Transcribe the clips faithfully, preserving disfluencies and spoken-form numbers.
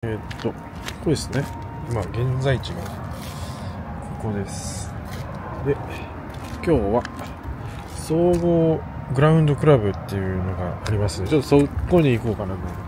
えー、っとここですね。今現在地がここです。で、今日は総合グラウンドクラブっていうのがありますので、ちょっとそこに行こうかなと思います。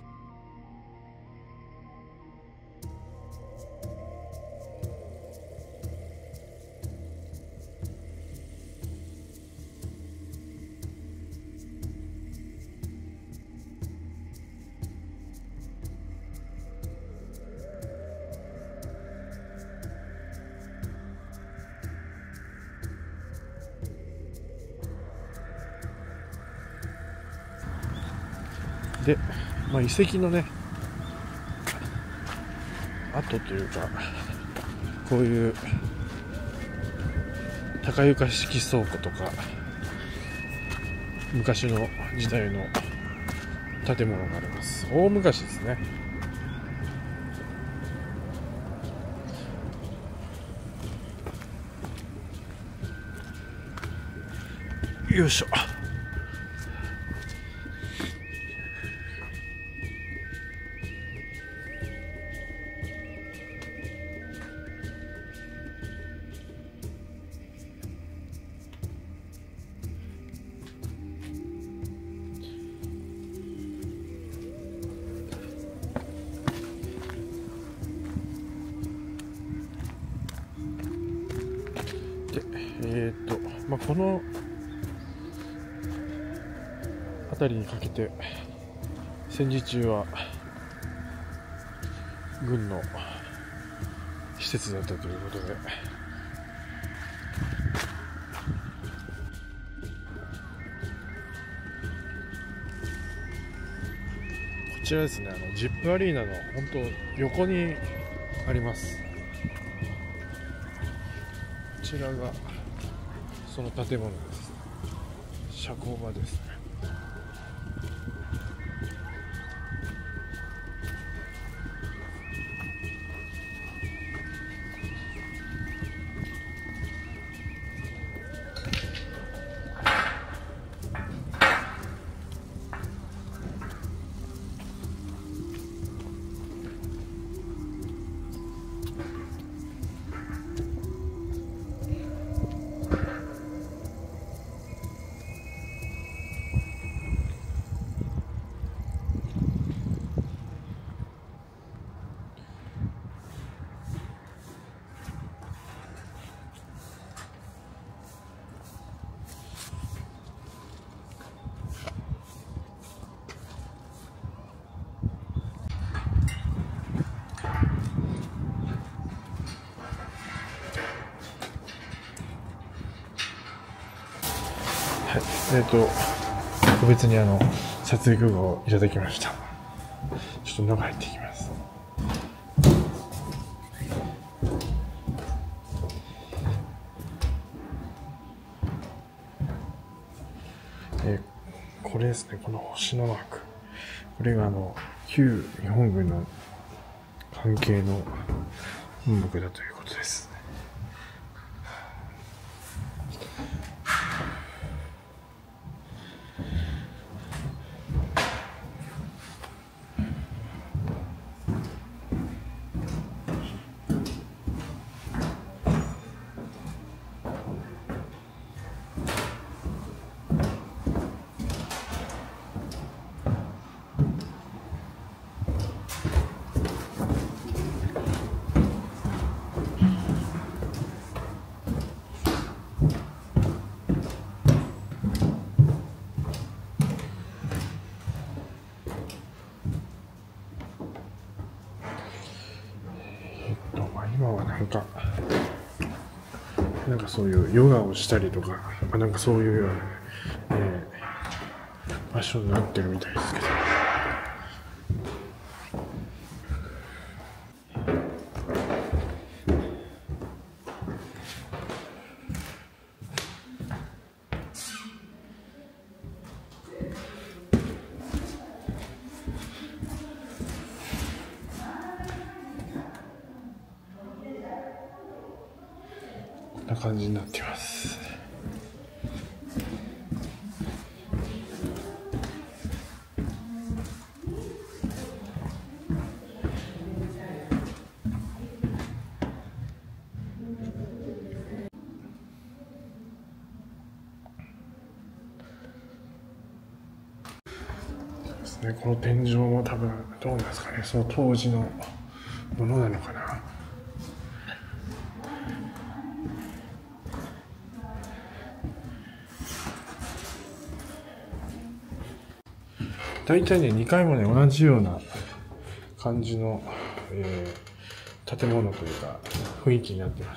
で、まあ、遺跡のね跡というか、こういう高床式倉庫とか昔の時代の建物があります。大昔ですね。よいしょ。で、えー、っと、まあ、この辺りにかけて戦時中は軍の施設だったということで、こちらですね、あのジップアリーナの本当横にあります。こちらがその建物です。社交場ですね。はい、えっと特別にあの撮影許可をいただきました。ちょっと中入っていきます。えー、これですね、この星のマーク、これがあの旧日本軍の関係の本部だということです。今はなんかなんかそういうヨガをしたりとか、なんかそういうような、えー、場所になってるみたいですけど、こんな感じになっています。 ね。この天井も多分どうなんですかね、その当時のものなのかな。大体ね、にかいもね、同じような感じの、えー、建物というか雰囲気になっています。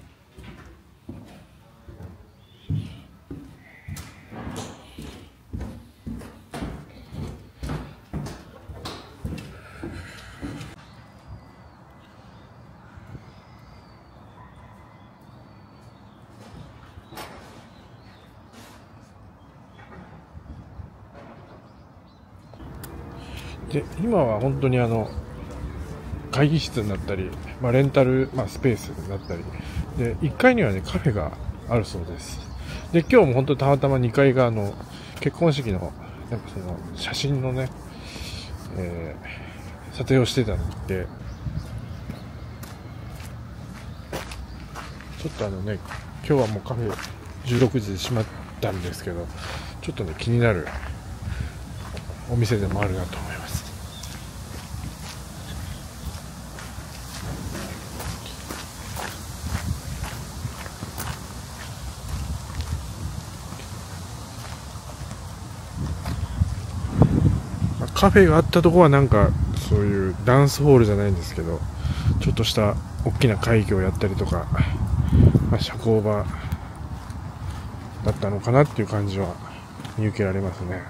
で、今は本当にあの会議室になったり、まあ、レンタル、まあ、スペースになったりで、いっかいにはねカフェがあるそうです。で、今日も本当にたまたまにかいがあの結婚式のなんかその写真のね、えー、撮影をしてたんで、ちょっとあのね、今日はもうカフェじゅうろくじで閉まったんですけど、ちょっとね気になるお店でもあるなと思います。カフェがあったところはなんかそういうダンスホールじゃないんですけど、ちょっとした大きな会議をやったりとか、まあ、社交場だったのかなっていう感じは見受けられますね。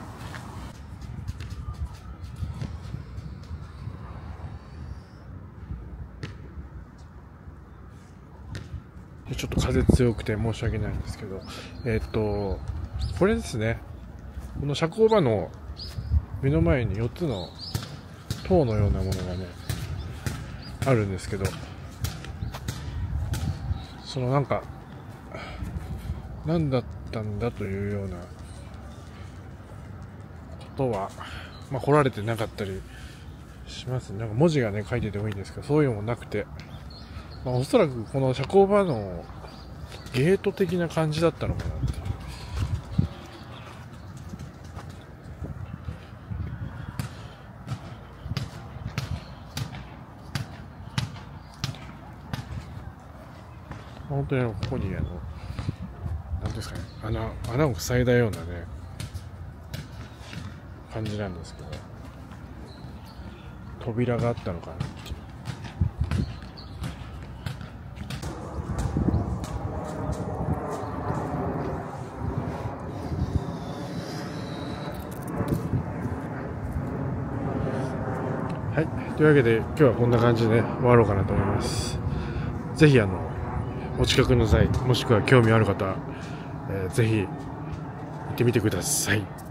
ちょっと風強くて申し訳ないんですけど、えっとこれですね、この社交場の目の前によっつの塔のようなものがねあるんですけど、そのなんか何だったんだというようなことは、まあ、彫られてなかったりしますね。なんか文字がね書いててもいいんですけど、そういうのもなくて、まあ、おそらくこの社交場のゲート的な感じだったのかなって。本当にここにあの何ですかね、穴穴を塞いだようなね感じなんですけど、扉があったのかなっていう。はい、というわけで今日はこんな感じで終わろうかなと思います。ぜひあのお近くの際、もしくは興味ある方、えー、ぜひ行ってみてください。